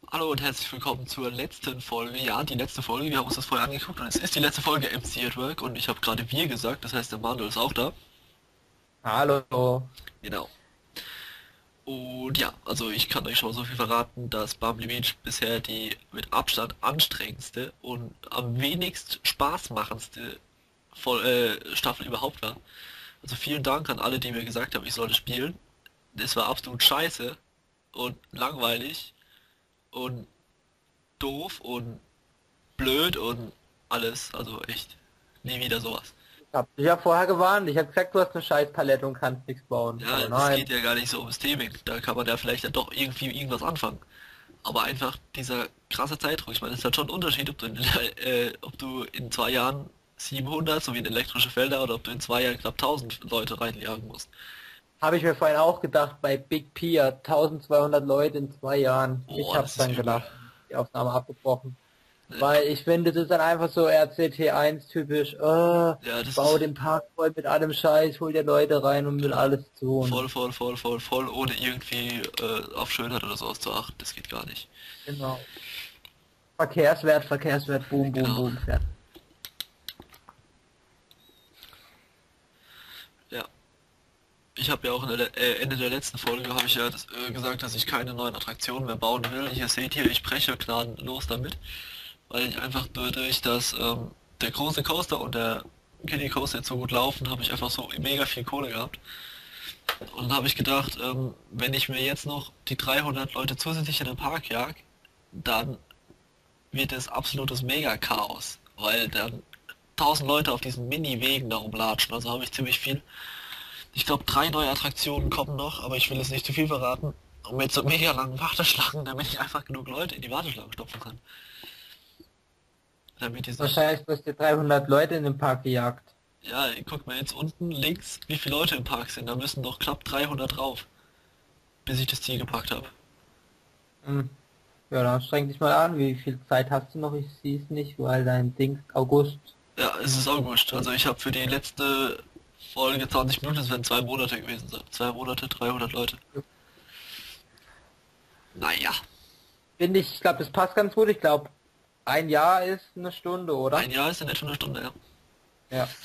Hallo und herzlich willkommen zur letzten Folge. Ja, die letzte Folge, wir haben uns das vorher angeguckt und es ist die letzte Folge MC at Work und ich habe gerade wir gesagt, das heißt der Manuel ist auch da. Hallo. Genau. Und ja, also ich kann euch schon mal so viel verraten, dass Bumblebee Beach bisher die mit Abstand anstrengendste und am wenigst spaßmachendste Staffel überhaupt war. Also vielen Dank an alle, die mir gesagt haben, ich sollte spielen. Es war absolut scheiße und langweilig und doof und blöd und alles. Also echt. Nie wieder sowas. Ich hab dich ja vorher gewarnt. Ich hab gesagt, du hast eine Scheißpalette und kannst nichts bauen. Ja, Aber das geht nein. ja gar nicht so ums Theming. Da kann man ja vielleicht dann doch irgendwie irgendwas anfangen. Aber einfach dieser krasse Zeitdruck. Ich meine, es ist halt schon ein Unterschied, ob du in 2 Jahren 700, so wie in elektrische Felder, oder ob du in 2 Jahren knapp 1000 Leute reinjagen musst. Habe ich mir vorhin auch gedacht, bei Big Pia, 1200 Leute in 2 Jahren. Ich Oh, hab's das ist dann übel. gelassen. Die Aufnahme abgebrochen. Ja, Weil ich finde, das ist dann einfach so RCT1 typisch. ja, das Bau ist den Park voll mit allem Scheiß, hol dir Leute rein und will ja, alles tun. voll, ohne irgendwie auf Schönheit oder sowas zu achten. Das geht gar nicht. Genau. Verkehrswert, boom, boom, Genau. boom, fährt. Ja. Ich habe ja auch Ende der letzten Folge habe ich ja gesagt, dass ich keine neuen Attraktionen mehr bauen will. Hier seht ihr, ich breche gnadenlos damit, weil ich einfach dadurch, dass der große Coaster und der Kiddie Coaster jetzt so gut laufen, habe ich einfach so mega viel Kohle gehabt. Und dann habe ich gedacht, wenn ich mir jetzt noch die 300 Leute zusätzlich in den Park jag, dann wird es absolutes Mega-Chaos, weil dann 1000 Leute auf diesen Mini-Wegen da rumlatschen. Also habe ich ziemlich viel. Ich glaube, 3 neue Attraktionen kommen noch, aber ich will jetzt nicht zu viel verraten. Und mit so mega langen Warteschlangen, damit ich einfach genug Leute in die Warteschlange stopfen kann. Damit die so, Wahrscheinlich wirst du 300 Leute in den Park gejagt. ja, guck mal jetzt unten links, wie viele Leute im Park sind. Da müssen doch knapp 300 drauf, bis ich das Ziel gepackt habe. Hm. Ja, dann streng dich mal an. Wie viel Zeit hast du noch? Ich sehe es nicht, weil dein Ding August. Ja, es ist August. Also ich habe für die letzte Folge 20 Minuten, das werden 2 Monate gewesen sein. 2 Monate, 300 Leute. Naja, Finde ich, ich glaube, das passt ganz gut. Ich glaube, ein Jahr ist eine Stunde, ein oder? Jahr ist in etwa eine Stunde, ja. Ja.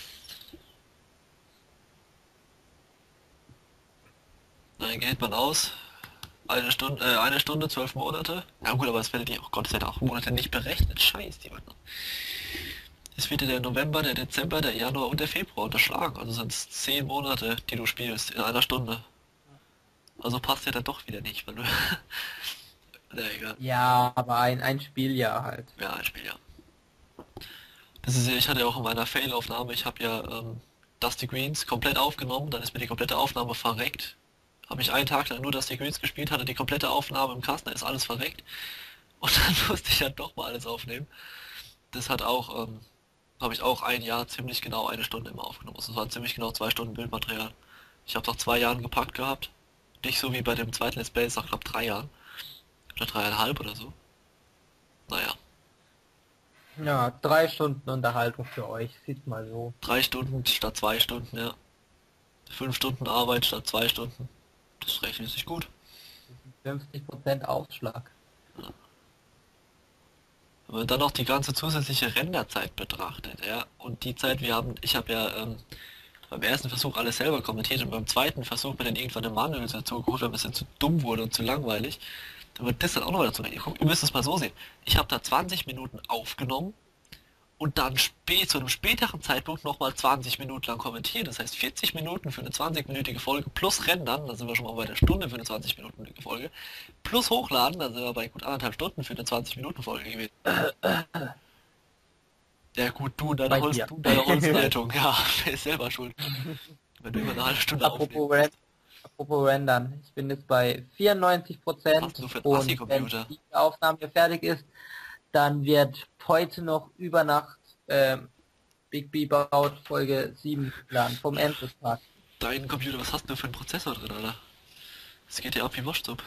Dann geht man aus. Eine Stunde, 12 Monate. Ja gut, aber es werdet ihr, oh Gott, es wird auch Monate nicht berechnet. Scheiß, die Mann. Es wird dir der November, der Dezember, der Januar und der Februar unterschlagen. Also sind es 10 Monate, die du spielst in einer Stunde. Also passt ja dann doch wieder nicht, weil du. Na egal. Ja, aber ein Spieljahr halt. Ja, ein Spiel, ja. Das ist ja, ich hatte ja auch in meiner Fail-Aufnahme, ich habe ja Dusty Greens komplett aufgenommen, dann ist mir die komplette Aufnahme verreckt. Habe ich einen Tag lang nur Dusty Greens gespielt, hatte die komplette Aufnahme im Kasten, da ist alles verreckt. Und dann musste ich halt doch mal alles aufnehmen. Das hat auch, habe ich auch ein Jahr ziemlich genau eine Stunde immer aufgenommen. Also es waren ziemlich genau 2 Stunden Bildmaterial. Ich habe nach 2 Jahren gepackt gehabt. Nicht so wie bei dem zweiten Let's Play, nach knapp 3 Jahren. Oder 3,5 oder so. Naja, Ja, 3 Stunden Unterhaltung für euch. Sieht mal so. 3 Stunden statt 2 Stunden, ja. 5 Stunden Arbeit statt 2 Stunden. Das rechnet sich gut. 50% Aufschlag. Wenn man dann noch die ganze zusätzliche Renderzeit betrachtet, ja, und die Zeit, ich habe ja beim ersten Versuch alles selber kommentiert und beim zweiten Versuch mir dann irgendwann eine Manual dazu geholt, weil mir das dann zu dumm wurde und zu langweilig. Dann wird das dann auch noch dazu. Ihr müsst es mal so sehen. Ich habe da 20 Minuten aufgenommen und dann zu einem späteren Zeitpunkt nochmal 20 Minuten lang kommentiert. Das heißt 40 Minuten für eine 20-minütige Folge plus Rendern, da sind wir schon mal bei der Stunde für eine 20-minütige Folge, plus Hochladen, da sind wir bei gut 1,5 Stunden für eine 20-Minuten-Folge gewesen. Ja gut, Bei dir. Du und deine Holzleitung, ja, wer ist selber schuld, wenn du immer eine halbe Stunde aufnehmen Apropos, musst. apropos Rendern. Ich bin jetzt bei Was hast 94% du für einen und wenn Assi-Computer? die Aufnahme hier fertig ist, dann wird heute noch über Nacht Big B baut Folge 7 geladen vom Endless Park. Dein Computer, was hast du für einen Prozessor drin, Alter? Das geht ja ab wie Waschsuppe.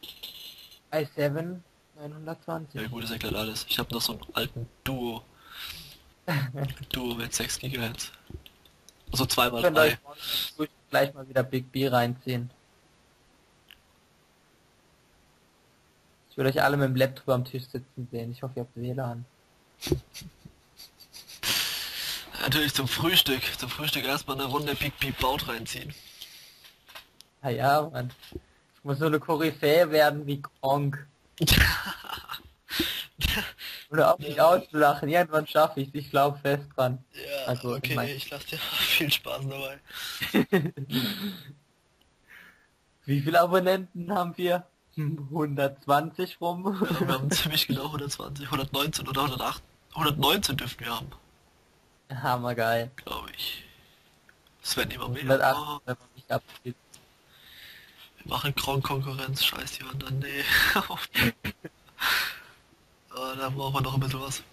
i7 Ja 920. gut, das erklärt alles. Ich habe noch so einen alten Duo mit 6 Gigahertz. Also 2 mal Könnt euch 3. morgen zum Frühstück gleich mal wieder Big B reinziehen. Ich will euch alle mit dem Laptop am Tisch sitzen sehen. Ich hoffe, ihr habt WLAN. Natürlich zum Frühstück. Zum Frühstück erstmal eine Runde Big Beep Baut reinziehen. Ah ja, Mann. Ich muss so eine Koryphäe werden wie Gronk. Oder auch nicht auszulachen. Irgendwann schaffe ich es. Ich glaube fest dran. Ja, Also, okay, ich lasse dir viel Spaß dabei. Wie viele Abonnenten haben wir? 120 rum. Ja, wir haben ziemlich genau 120, 119 oder 108. 119 dürften wir haben, Hammergeil. glaube ich. Es werden immer mehr. 108, Oh, wenn man nicht abspielt. wir machen Konkurrenz, scheiß die anderen. Nee. Da brauchen wir noch ein bisschen was.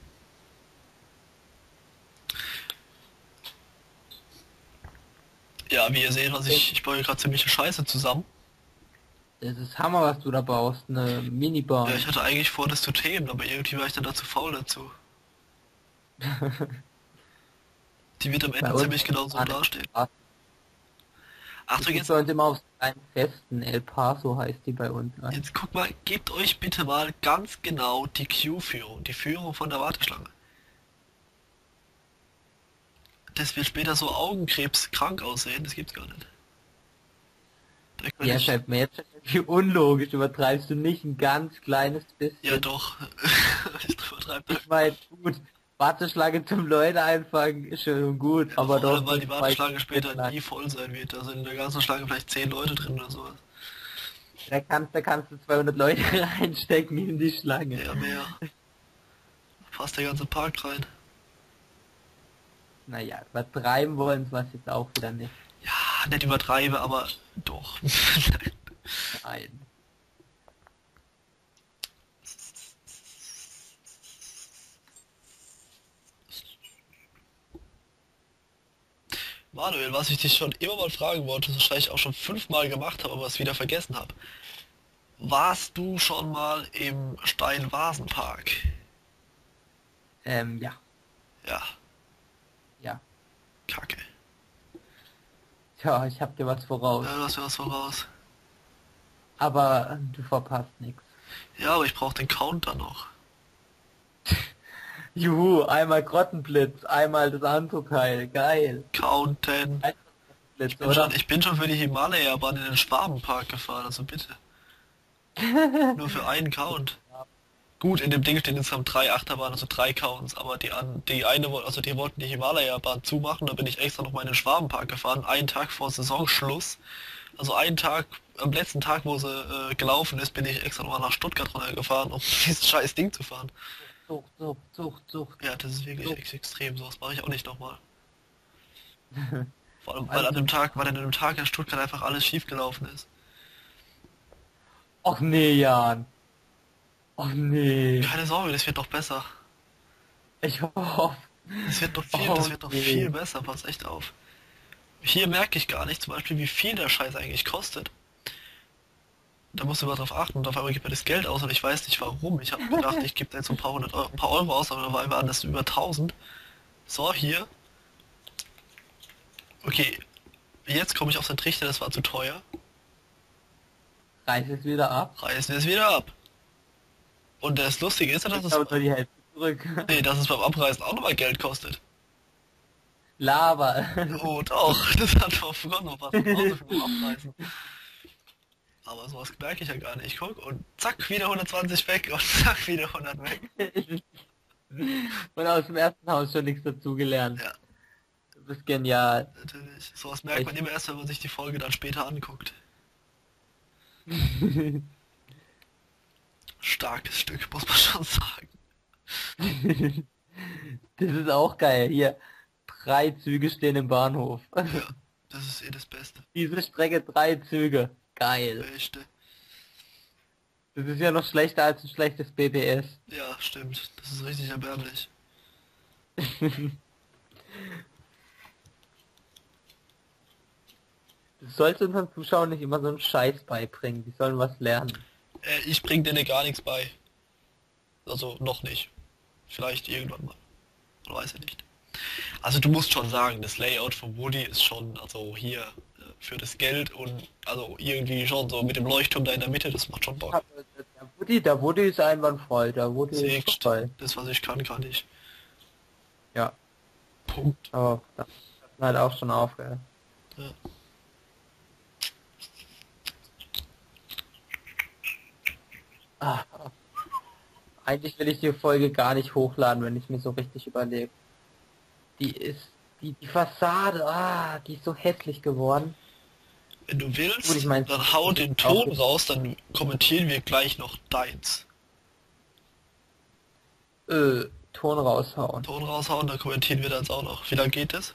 Ja, wie ihr seht, ich baue hier gerade ziemliche Scheiße zusammen. Das ist Hammer, was du da baust. Eine Minibahn. Ja, ich hatte eigentlich vor, das zu themen, aber irgendwie war ich dann dazu faul dazu. Die wird am Bei Ende uns ziemlich genau so war dastehen. das Achtung, ist bei uns immer auf einem festen. El Paso heißt die bei uns. jetzt guckt mal, gebt euch bitte mal ganz genau die Queue-Führung, die Führung von der Warteschlange. Das wird später so augenkrebskrank aussehen, das gibt's gar nicht. Da kann Ja, ich, scheint mir jetzt irgendwie unlogisch. Übertreibst du nicht ein ganz kleines bisschen? ja doch, ich übertreibe. Ich meine, gut, Warteschlange zum Leute einfangen ist schon gut, aber Vor allem, doch. weil die nicht Warteschlange weit später lang. nie voll sein wird. Da sind in der ganzen Schlange vielleicht 10 Leute drin oder sowas. Da kannst du 200 Leute reinstecken in die Schlange. Ja, mehr. Passt der ganze Park rein. Naja, übertreiben wollen sie was jetzt auch wieder nicht. Ja, nicht übertreibe, aber doch. Nein. Manuel, was ich dich schon immer mal fragen wollte, das wahrscheinlich auch schon 5-mal gemacht habe, aber es wieder vergessen habe. Warst du schon mal im Steinvasenpark? Ja, Ja, ja. kacke. Tja, ich hab dir was voraus. Ja, du hast ja was voraus. Aber du verpasst nichts. Ja, aber ich brauche den Counter noch. Juhu, einmal Grottenblitz, einmal das andere Teil. Geil. Counten. Blitz, Ich bin schon für die Himalaya-Bahn in den Schwabenpark gefahren, also bitte. Nur für einen Count. Gut, in dem Ding stehen insgesamt 3 Achterbahnen, also 3 Counts, aber die eine, also die wollten die Himalaya-Bahn zumachen, da bin ich extra noch mal in den Schwabenpark gefahren, einen Tag vor Saisonschluss. Also einen Tag, am letzten Tag, wo sie gelaufen ist, bin ich extra noch mal nach Stuttgart runtergefahren, um dieses scheiß Ding zu fahren. Zucht. Ja, das ist wirklich extrem, sowas mache ich auch nicht nochmal. Vor allem, weil Also- an dem Tag, weil an dem Tag in Stuttgart einfach alles schief gelaufen ist. Och nee, Jan. Och nee. Keine Sorge, das wird noch besser. Ich hoffe. Das wird noch nee. viel besser, pass echt auf. Hier merke ich gar nicht zum Beispiel, wie viel der Scheiß eigentlich kostet. Da musst du mal drauf achten und auf einmal gibt mir das Geld aus und ich weiß nicht warum. Ich habe gedacht, ich gebe da jetzt so ein paar Euro aus, aber dabei waren das über 1000. So, hier. Okay, jetzt komme ich auf den Trichter, das war zu teuer. Reiß es wieder ab. Reißen wir es wieder ab. Und das Lustige ist ja, dass Ich habe nur die Hälfte zurück. nee, dass es beim Abreißen auch nochmal Geld kostet. Lava. Oh doch, das hat doch früher noch was genauso viel beim Abreißen. Aber sowas merke ich ja gar nicht. Ich guck und zack, wieder 120 weg und zack, wieder 100 weg. Und aus dem ersten Haus schon nichts dazugelernt. Ja. Du bist genial. Natürlich. Sowas merkt man immer erst, wenn man sich die Folge dann später anguckt. Starkes Stück, muss man schon sagen. Das ist auch geil. Hier, 3 Züge stehen im Bahnhof. Ja, das ist eh das Beste. Diese Strecke 3 Züge. Geil. Beste. Das ist ja noch schlechter als ein schlechtes BBS. Ja, stimmt. Das ist richtig erbärmlich. Du sollst unseren Zuschauern nicht immer so einen Scheiß beibringen. Die sollen was lernen. Ich bring denen gar nichts bei. Also noch nicht. Vielleicht irgendwann mal. Weiß ich nicht. Also du musst schon sagen, das Layout von Woody ist schon, also hier für das Geld und also irgendwie schon so mit dem Leuchtturm da in der Mitte, das macht schon Bock. Der Woody ist einwandfrei, der Woody ist Siehst, frei. das was ich kann ich. Ja, Punkt. aber das hat halt auch schon aufgehört. Ja. Ah, eigentlich will ich die Folge gar nicht hochladen, wenn ich mir so richtig überlege. Die Fassade, die ist so hässlich geworden. Wenn du willst, Gut, ich meine, dann hau den Ton raus, dann kommentieren wir gleich noch deins. Ton raushauen. Ton raushauen, dann kommentieren wir das auch noch. Wie lange geht das?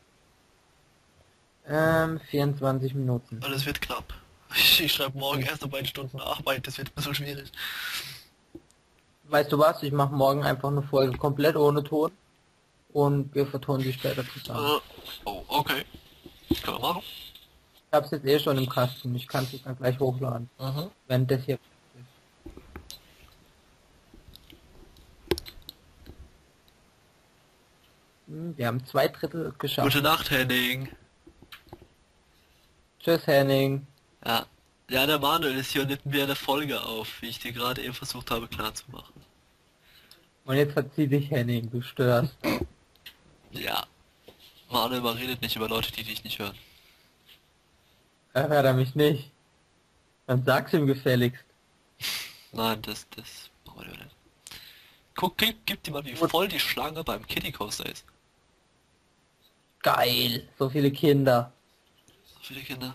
24 Minuten. Weil es wird knapp. Ich schreibe morgen erst noch beide Stunden Arbeit, das wird ein bisschen schwierig. Weißt du was? Ich mache morgen einfach eine Folge komplett ohne Ton und wir vertonen die später zusammen. Oh, okay. Können wir machen. Ich hab's jetzt eh schon im Kasten. Ich kann es dann gleich hochladen, wenn das hier ist. Wir haben 2/3 geschafft. Gute Nacht, Henning. Tschüss, Henning. Ja. Ja, der Manuel ist hier und nimmt mir eine Folge auf, wie ich dir gerade eben versucht habe klarzumachen. Und jetzt verzieh dich, Henning. Du störst. Ja. Manuel überredet nicht über Leute, die dich nicht hören. Hört er mich nicht? Dann sag's ihm gefälligst. Nein, das brauchen wir nicht. Guck, gib dir mal, wie voll die Schlange beim Kitty Coaster ist. Geil. So viele Kinder. So viele Kinder.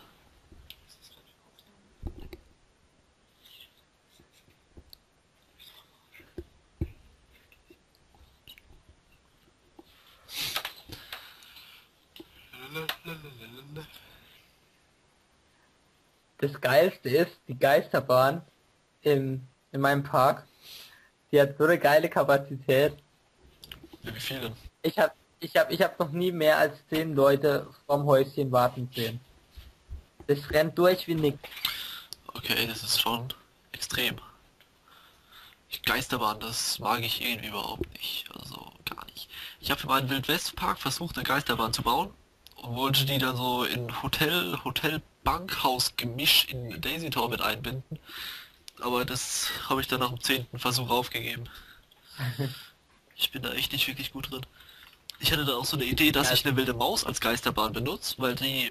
Das Geilste ist, die Geisterbahn in meinem Park, die hat so eine geile Kapazität. Wie viele? Ich hab noch nie mehr als 10 Leute vorm Häuschen warten sehen. Das rennt durch wie nix. Okay, das ist schon extrem. Geisterbahn, das mag ich irgendwie überhaupt nicht. Also gar nicht. Ich habe für meinen Wildwestpark versucht, eine Geisterbahn zu bauen und wollte die dann so in Hotel-Bankhaus-Gemisch in Daisy Tower mit einbinden. Aber das habe ich dann nach dem 10. Versuch aufgegeben. Ich bin da echt nicht wirklich gut drin. Ich hatte da auch so eine Idee, dass ich eine wilde Maus als Geisterbahn benutze, weil die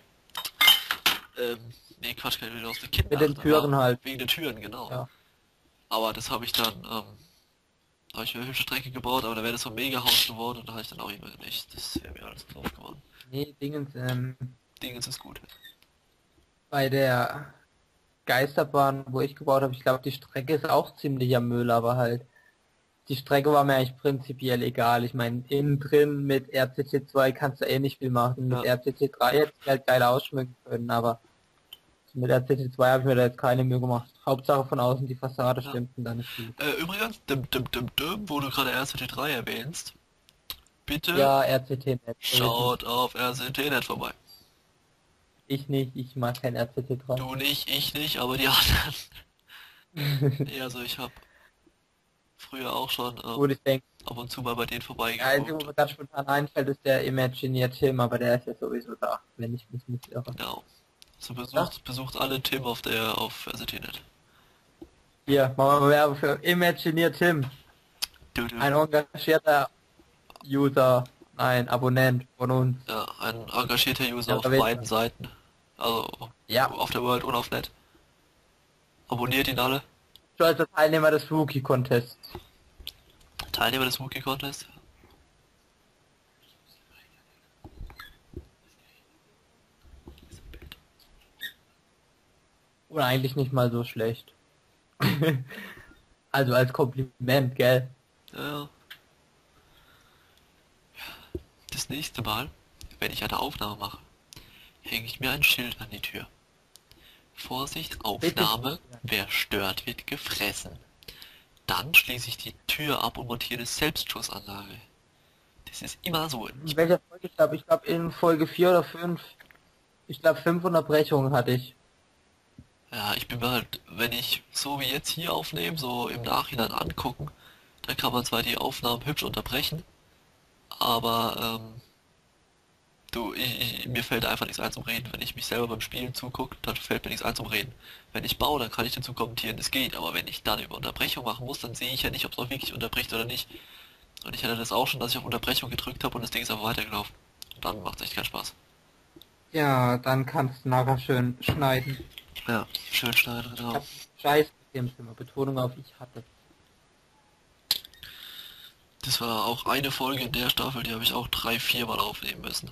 nee, Quatsch, keine wilde Maus, eine Mit den Türen halt. Wegen den Türen, genau. Ja. Aber das habe ich dann, da habe ich mir eine hübsche Strecke gebaut, aber da wäre das so ein Mega-Haus geworden und da habe ich dann auch immer nicht. Das wäre mir alles drauf geworden. Nee, Dingens ist gut. bei der Geisterbahn, wo ich gebaut habe, ich glaube, die Strecke ist auch ziemlicher Müll, aber halt, die Strecke war mir eigentlich prinzipiell egal. Ich meine, innen drin mit RCT2 kannst du eh nicht viel machen. Mit Ja. RCT3 hätte ich halt geil ausschmücken können, aber mit RCT2 habe ich mir da jetzt keine Mühe gemacht. Hauptsache von außen die Fassade Ja. stimmt und dann ist gut. Übrigens, wo du gerade RCT3 erwähnst, bitte Ja, RCT-Net. schaut auf RCT-Net vorbei. Ich nicht, ich mag kein RCT3. Du nicht, ich nicht, aber die anderen. Nee, also ich habe früher auch schon Gut, ich denke, ab und zu mal bei denen der Einzige, wo mir vorbeigeguckt. ganz spontan einfällt, ist der Imagineer Tim, aber der ist ja sowieso da, wenn ich mich nicht irre. Genau. So Ja. besucht alle Tim auf RCT-Net. Hier, machen wir Werbung für Imagineer Tim. Ein engagierter User, ein Abonnent von uns. Ja, ein engagierter User Ja, auf da wird- beiden Seiten. Also Ja, auf der World und auf Net. Abonniert ihn alle. stolzer Teilnehmer des Rookie Contests. Teilnehmer des Wookie Contest. Und eigentlich nicht mal so schlecht. Also als Kompliment, gell? Ja. Das nächste Mal, wenn ich eine Aufnahme mache, hänge ich mir ein Schild an die Tür. Vorsicht, Aufnahme, wer stört, wird gefressen. Dann schließe ich die Tür ab und montiere eine Selbstschussanlage. Das ist immer so. In welcher Folge? Ich glaube in Folge 4 oder 5. Ich glaube 5 Unterbrechungen hatte ich. Ja, ich bin mir halt, wenn ich so wie jetzt hier aufnehme, so im Nachhinein angucken, dann kann man zwar die Aufnahmen hübsch unterbrechen, aber Mir fällt einfach nichts ein zum Reden. Wenn ich mich selber beim Spielen zugucke, dann fällt mir nichts ein zum Reden. Wenn ich baue, dann kann ich dazu kommentieren, das geht. Aber wenn ich dann über Unterbrechung machen muss, dann sehe ich ja nicht, ob es auch wirklich unterbricht oder nicht. Und ich hatte das auch schon, dass ich auf Unterbrechung gedrückt habe und das Ding ist einfach weitergelaufen. Und dann macht es echt keinen Spaß. Ja, dann kannst du nachher schön schneiden. Ja, schön schneiden, Ich genau. hab Scheiß mit dem Zimmer. Betonung auf ich hatte. Das war auch eine Folge in der Staffel, die habe ich auch 3-4 Mal aufnehmen müssen.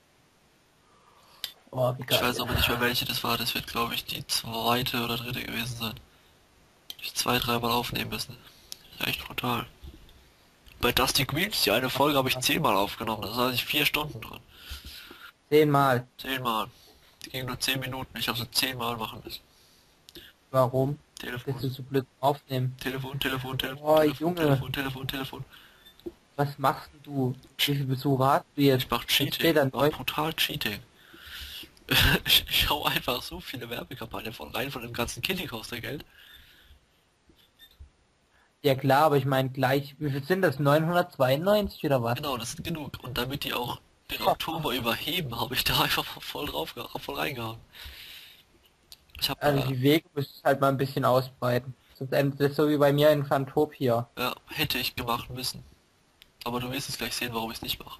Oh, wie Ich weiß geil. aber nicht mehr welche das war, das wird glaube ich die zweite oder dritte gewesen sein. Ich 2-3 Mal aufnehmen müssen. Das ist echt brutal. Bei Dusty Greens, die eine Folge habe ich 10 Mal aufgenommen, da saß ich 4 Stunden dran. 10 Mal. 10 Mal. Die ging nur 10 Minuten, ich habe sie 10 Mal machen müssen. Warum? Telefon, Bist du so blöd zum Aufnehmen? Telefon, Telefon, Telefon, Oh, Telefon, Junge. Telefon, Telefon, Telefon. Was machst denn du? Wie viele Besucher hast du jetzt? Ich mach Jetzt steht Cheating, da ich mach 9. brutal Cheating. Ich hau einfach so viele Werbekampagnen von rein von dem ganzen Kitty Coaster Geld. Ja klar, aber ich meine gleich, wie viel sind das? 992 oder was? Genau, das sind genug. Und damit die auch den Oktober überheben, habe ich da einfach voll drauf, voll reingehauen. Ich habe Also die Wege müsste ich halt mal ein bisschen ausbreiten. Sonst endet es so wie bei mir in Fantopia. hätte ich gemacht müssen. Aber du wirst es gleich sehen, warum ich es nicht mache.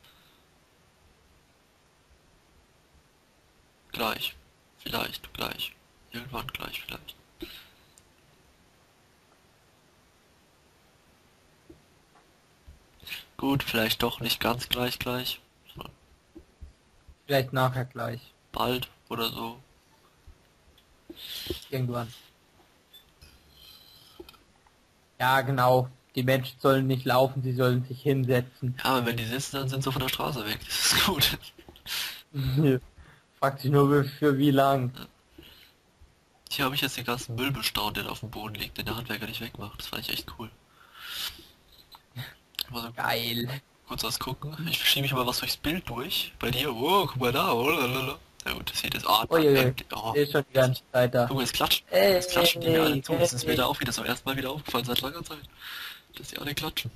Gleich. Vielleicht, gleich. Irgendwann gleich, vielleicht. Gut, vielleicht doch nicht ganz gleich, sondern Vielleicht nachher gleich. bald oder so. Irgendwann. Ja, genau. Die Menschen sollen nicht laufen, sie sollen sich hinsetzen. Ja, aber wenn die sitzen, dann sind sie von der Straße weg. Das ist gut. Fragt sich nur für wie lang. Hier habe ich jetzt den ganzen Müll bestaunt, der auf dem Boden liegt, den der Handwerker nicht wegmacht. Das fand ich echt cool. Mal so Geil. kurz was gucken. Ich schiebe mich mal was durchs Bild durch. Bei dir, oh, guck mal da, oh, lalala. Ja gut, das sieht jetzt Uiuiui. oh, Ist schon die ganze Zeit da. guck mal, jetzt Ey, klatschen die mir alle zu. Das ist mir ey. da auch wieder zum ersten Mal wieder aufgefallen seit langer Zeit. Dass die alle klatschen,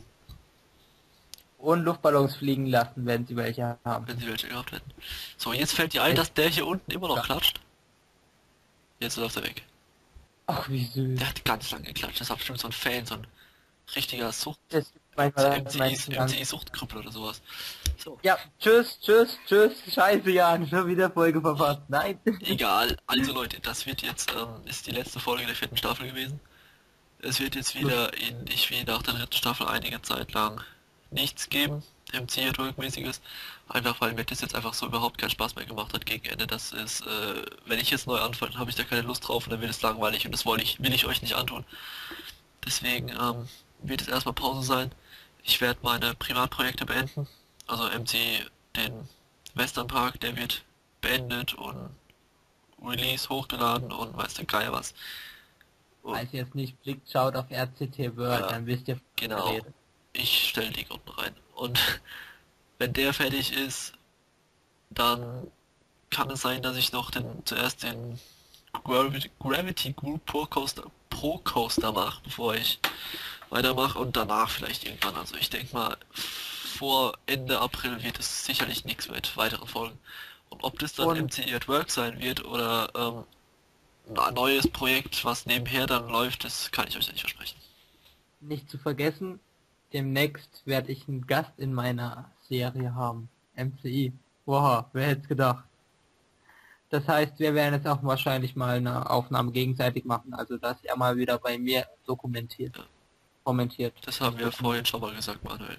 Und Luftballons fliegen lassen, wenn sie welche haben. wenn sie welche gehabt hätten. So, jetzt fällt dir ein, dass der hier unten immer noch Ja. klatscht. Jetzt läuft er weg. Ach, wie süß. Der hat ganz lange geklatscht. Das war bestimmt so ein Fan, so ein richtiger Sucht, Das gibt so manchmal MCI-Suchtkrüppel oder sowas. So, Ja, tschüss. Scheiße, Jan, schon wieder Folge verpasst. Nein. egal. Also Leute, das wird jetzt, ist die letzte Folge der 4. Staffel gewesen. Es wird jetzt wieder ähnlich wie nach der 3. Staffel einige Zeit lang nichts geben, MC-Mäßiges. Einfach weil mir das jetzt einfach so überhaupt keinen Spaß mehr gemacht hat gegen Ende. Das ist, wenn ich jetzt neu anfange, habe ich da keine Lust drauf und dann wird es langweilig und das will ich euch nicht antun. Deswegen wird es erstmal Pause sein. Ich werde meine Privatprojekte beenden. Also MC, den Western Park, der wird beendet und Release hochgeladen und weiß der Geier was. Und Falls ihr jetzt nicht blickt, schaut auf RCT Word, Ja, dann wisst ihr, wovon ich genau. rede. Ich stelle die unten rein. Und wenn der fertig ist, dann kann es sein, dass ich noch zuerst den Gravity Group Pro Coaster mache, bevor ich weitermache und danach vielleicht irgendwann. Also ich denke mal, vor Ende April wird es sicherlich nichts mit weiteren Folgen. Und ob das dann Und MCE at Work sein wird oder ein neues Projekt, was nebenher dann läuft, das kann ich euch nicht versprechen. nicht zu vergessen, demnächst werde ich einen Gast in meiner Serie haben. MCI. Wow, wer hätte es gedacht? Das heißt, wir werden jetzt auch wahrscheinlich mal eine Aufnahme gegenseitig machen, also dass er mal wieder bei mir dokumentiert, Ja. kommentiert. Das haben wir vorhin schon mal gesagt, Manuel.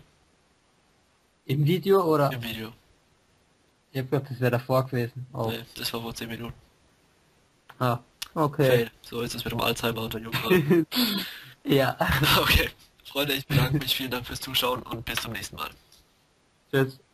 Im Video oder? Im Video. Ich hab gedacht, das wäre davor gewesen. Oh. Nee, das war vor 10 Minuten. Ah, okay. Fail. So ist es mit dem Alzheimer unter Jungen. Ja. Okay. Freunde, ich bedanke mich. Vielen Dank fürs Zuschauen und bis zum nächsten Mal. Tschüss.